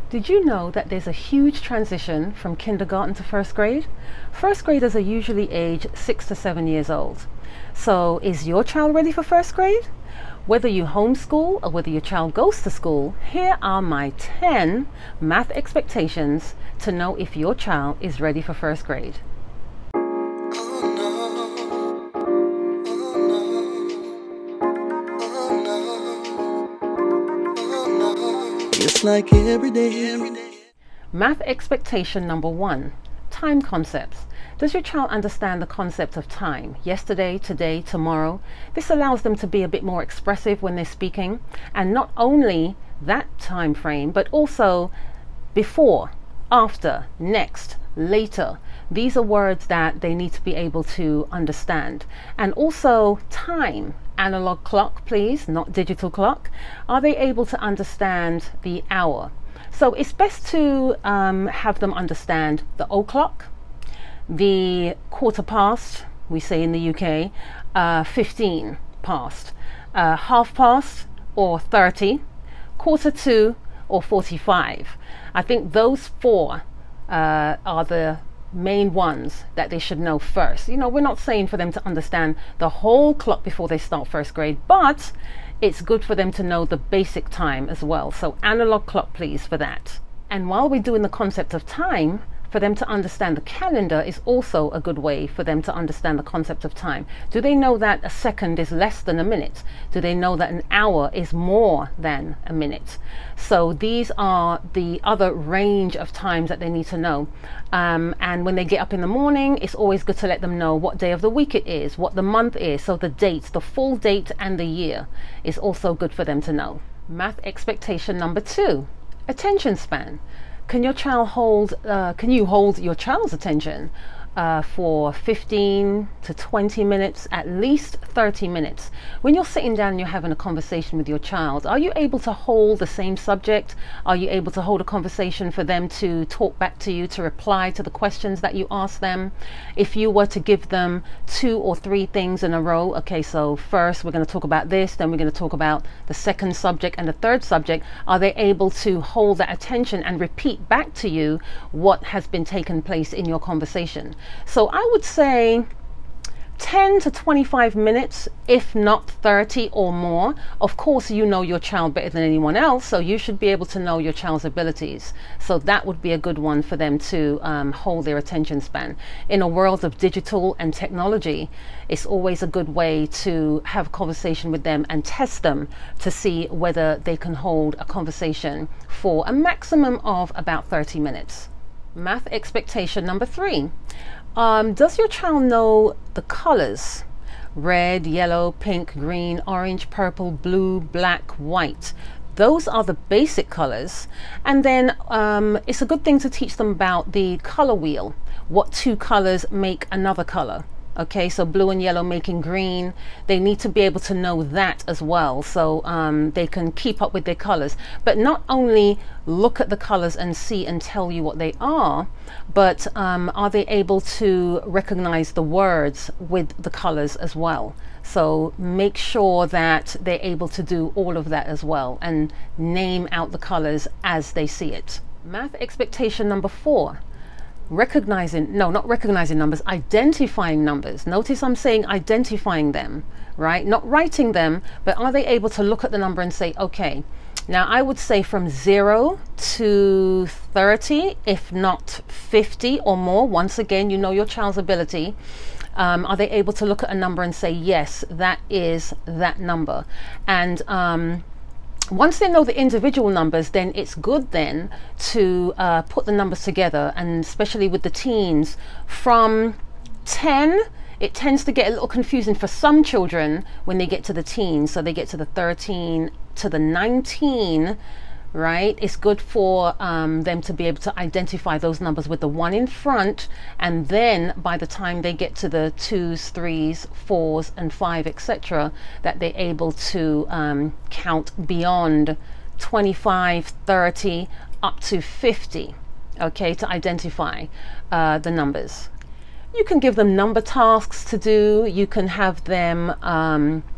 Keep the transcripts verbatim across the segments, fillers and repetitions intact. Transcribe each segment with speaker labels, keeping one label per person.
Speaker 1: Did you know that there's a huge transition from kindergarten to first grade? First graders are usually aged six to seven years old. So is your child ready for first grade? Whether you homeschool or whether your child goes to school, here are my ten math expectations to know if your child is ready for first grade.
Speaker 2: It's like every day, every day.
Speaker 1: Math expectation number one, time concepts. Does your child understand the concept of time? Yesterday, today, tomorrow. This allows them to be a bit more expressive when they're speaking, and not only that time frame, but also before, after, next, later. These are words that they need to be able to understand. And also time. Analog clock, please, not digital clock. Are they able to understand the hour? So it's best to um, have them understand the o'clock, the quarter past, we say in the U K, uh, fifteen past, uh, half past or thirty, quarter to or forty-five. I think those four uh, are the main ones that they should know first. You know, we're not saying for them to understand the whole clock before they start first grade, but it's good for them to know the basic time as well. So analog clock, please, for that. And while we're doing the concept of time, for them to understand the calendar is also a good way for them to understand the concept of time. Do they know that a second is less than a minute? Do they know that an hour is more than a minute? So these are the other range of times that they need to know. Um, and when they get up in the morning, it's always good to let them know what day of the week it is, what the month is. So the dates, the full date and the year is also good for them to know. Math expectation number two, attention span. Can your child hold, uh, can you hold your child's attention uh, for fifteen to twenty minutes, at least thirty minutes? When you're sitting down and you're having a conversation with your child, are you able to hold the same subject? Are you able to hold a conversation for them to talk back to you, to reply to the questions that you ask them? If you were to give them two or three things in a row, okay, so first we're going to talk about this, then we're going to talk about the second subject and the third subject, are they able to hold that attention and repeat back to you what has been taken place in your conversation? So I would say ten to twenty-five minutes, if not thirty or more. Of course, you know your child better than anyone else, so you should be able to know your child's abilities. So that would be a good one for them to um, hold their attention span. In a world of digital and technology, it's always a good way to have a conversation with them and test them to see whether they can hold a conversation for a maximum of about thirty minutes. Math expectation number three. Um, does your child know the colors? Red, yellow, pink, green, orange, purple, blue, black, white. Those are the basic colors. And then um, it's a good thing to teach them about the color wheel. What two colors make another color? Okay, so blue and yellow making green. They need to be able to know that as well, so um, they can keep up with their colors. But not only look at the colors and see and tell you what they are, but um, are they able to recognize the words with the colors as well? So make sure that they're able to do all of that as well and name out the colors as they see it. Math expectation number four. Recognizing, no, not recognizing numbers, identifying numbers. Notice I'm saying identifying them, right? Not writing them, but are they able to look at the number and say, okay, now I would say from zero to thirty, if not fifty or more. Once again, you know your child's ability. Um, are they able to look at a number and say, yes, that is that number? And um, once they know the individual numbers, then it's good then to uh, put the numbers together, and especially with the teens, from ten, it tends to get a little confusing for some children when they get to the teens. So they get to the thirteen to the nineteen, right? It's good for um, them to be able to identify those numbers with the one in front, and then by the time they get to the twos, threes, fours and five, et cetera, that they're able to um, count beyond twenty-five, thirty up to fifty, okay, to identify uh, the numbers. You can give them number tasks to do. You can have them um,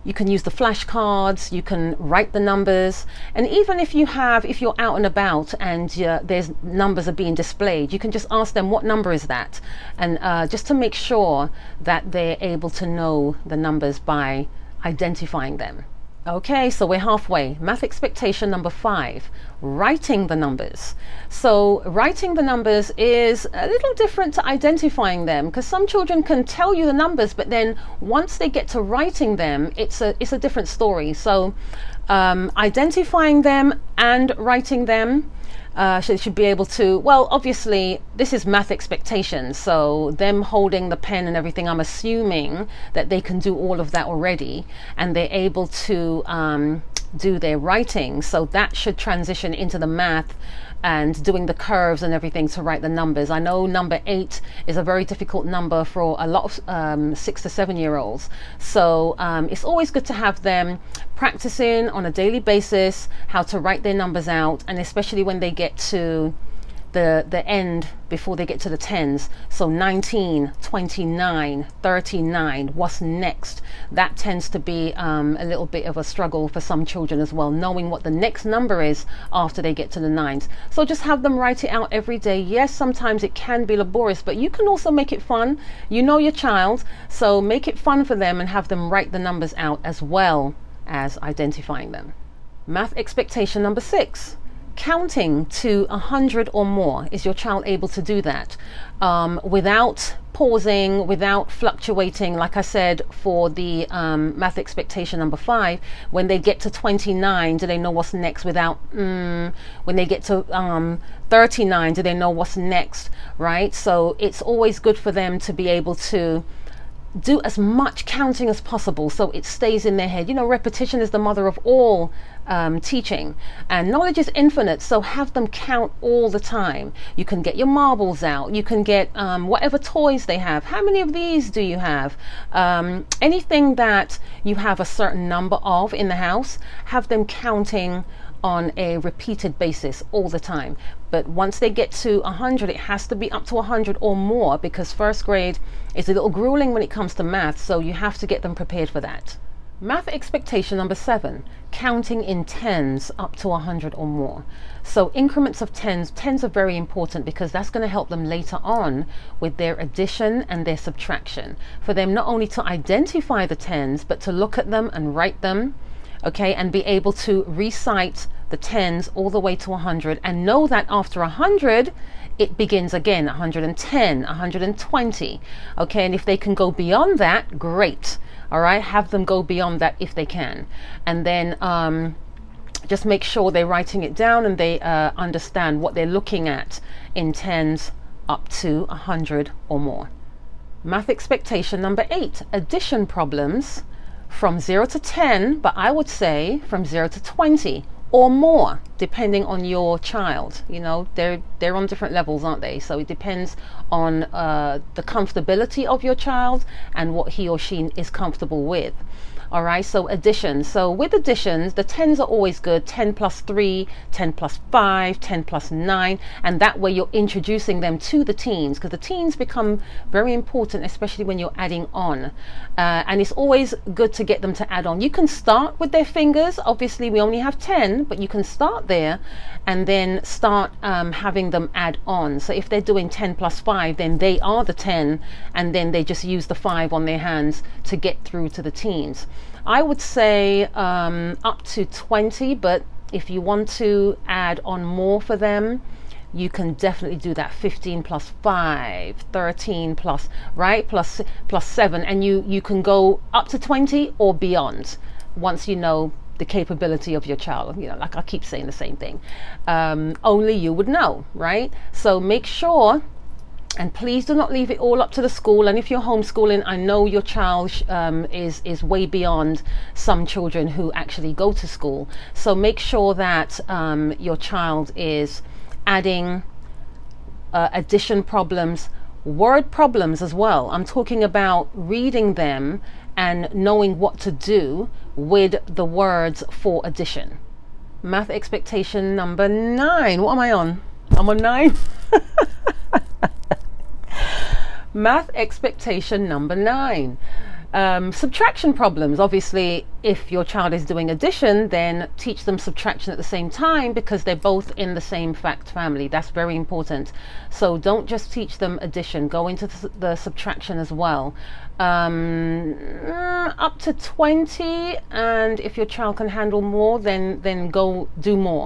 Speaker 1: You can use the flashcards, you can write the numbers, and even if you have, if you're out and about and uh, there's numbers are being displayed, you can just ask them what number is that, and uh, just to make sure that they're able to know the numbers by identifying them. Okay, so we're halfway. Math expectation number five, writing the numbers. So writing the numbers is a little different to identifying them, because some children can tell you the numbers, but then once they get to writing them, it's a it's a different story. So um, identifying them and writing them, Uh, so they should be able to, well, obviously this is math expectations, so them holding the pen and everything, I'm assuming that they can do all of that already, and they're able to um, do their writing, so that should transition into the math and doing the curves and everything to write the numbers. I know number eight is a very difficult number for a lot of um, six to seven year olds, so um, it's always good to have them practicing on a daily basis how to write their numbers out, and especially when they get to the the end, before they get to the tens. So nineteen, twenty-nine, thirty-nine, what's next? That tends to be um, a little bit of a struggle for some children as well, knowing what the next number is after they get to the nines. So just have them write it out every day. Yes, sometimes it can be laborious, but you can also make it fun. You know your child, so make it fun for them and have them write the numbers out as well as identifying them. Math expectation number six, counting to a hundred or more. Is your child able to do that um, without pausing, without fluctuating? Like I said, for the um, math expectation number five, when they get to twenty-nine, do they know what's next without mm, when they get to um, thirty-nine, do they know what's next, right? So it's always good for them to be able to do as much counting as possible so it stays in their head. You know, repetition is the mother of all um, teaching, and knowledge is infinite, so have them count all the time. You can get your marbles out, you can get um, whatever toys they have. How many of these do you have? Um, anything that you have a certain number of in the house, have them counting on a repeated basis all the time. But once they get to one hundred, it has to be up to one hundred or more, because first grade is a little grueling when it comes to math, so you have to get them prepared for that. Math expectation number seven, counting in tens up to one hundred or more. So increments of tens, tens are very important, because that's going to help them later on with their addition and their subtraction. For them not only to identify the tens, but to look at them and write them, okay, and be able to recite the tens all the way to one hundred, and know that after one hundred it begins again, one hundred ten, one hundred twenty, okay, and if they can go beyond that, great. All right, have them go beyond that if they can, and then um, just make sure they're writing it down and they uh, understand what they're looking at in tens up to one hundred or more. Math expectation number eight, addition problems from zero to ten, but I would say from zero to twenty or more, depending on your child. You know, they're they're on different levels, aren't they? So it depends on uh, the comfortability of your child and what he or she is comfortable with. All right, so addition. So with additions, the tens are always good. ten plus three, ten plus five, ten plus nine, and that way you're introducing them to the teens, because the teens become very important, especially when you're adding on. Uh, and it's always good to get them to add on. You can start with their fingers. Obviously, we only have ten, but you can start there and then start um, having them add on. So if they're doing ten plus five, then they are the ten, and then they just use the five on their hands to get through to the teens. I would say um, up to twenty, but if you want to add on more for them, you can definitely do that. fifteen plus five, thirteen plus, right, plus plus seven, and you you can go up to twenty or beyond once you know the capability of your child. You know, like I keep saying the same thing, um, only you would know, right? So make sure, and please do not leave it all up to the school. And if you're homeschooling, I know your child um, is is way beyond some children who actually go to school. So make sure that um, your child is adding uh, addition problems, word problems as well. I'm talking about reading them and knowing what to do with the words for addition. Math expectation number nine. What am I on? I'm on nine. Math expectation number nine. Um, subtraction problems. Obviously, if your child is doing addition, then teach them subtraction at the same time, because they're both in the same fact family. That's very important. So don't just teach them addition, go into the, the subtraction as well. Um, up to twenty, and if your child can handle more, then then go do more.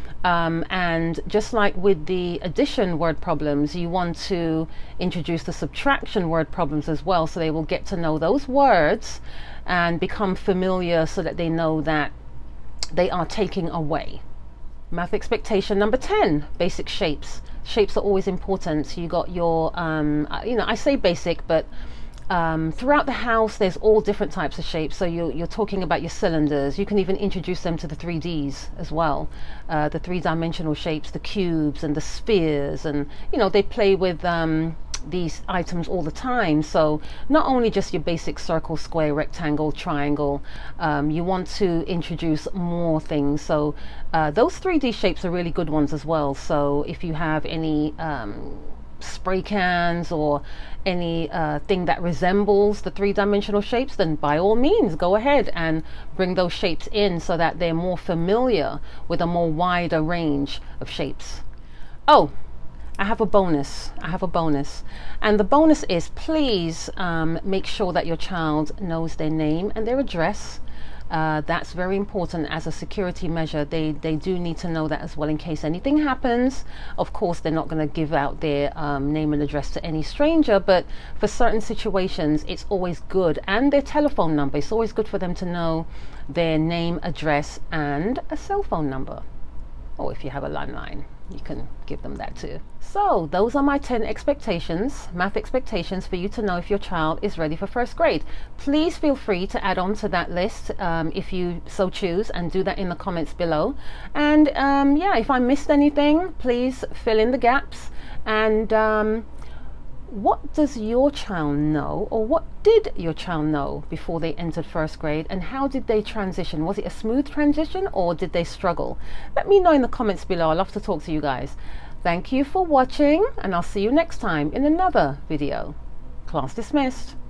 Speaker 1: Um, and just like with the addition word problems, you want to introduce the subtraction word problems as well, so they will get to know those words and become familiar, so that they know that they are taking away. Math expectation number ten, basic shapes. Shapes are always important. So you got your, um, you know, I say basic, but Um, throughout the house there's all different types of shapes. So you're, you're talking about your cylinders. You can even introduce them to the three Ds as well, uh, the three-dimensional shapes, the cubes and the spheres, and you know, they play with um, these items all the time. So not only just your basic circle, square, rectangle, triangle, um, you want to introduce more things. So uh, those three D shapes are really good ones as well. So if you have any um, spray cans or any uh, thing that resembles the three-dimensional shapes, then by all means go ahead and bring those shapes in, so that they're more familiar with a more wider range of shapes. Oh, I have a bonus. I have a bonus. And the bonus is, please um, make sure that your child knows their name and their address. Uh, that's very important as a security measure. They, they do need to know that as well, in case anything happens. Of course, they're not going to give out their um, name and address to any stranger, but for certain situations, it's always good. And their telephone number. It's always good for them to know their name, address, and a cell phone number. Or if you have a landline, you can give them that too. So those are my ten expectations, math expectations, for you to know if your child is ready for first grade. Please feel free to add on to that list um, if you so choose, and do that in the comments below. And um, yeah, if I missed anything, please fill in the gaps. And um, what does your child know, or what did your child know before they entered first grade, and how did they transition? Was it a smooth transition, or did they struggle? Let me know in the comments below. I'd love to talk to you guys. Thank you for watching, and I'll see you next time in another video. Class dismissed.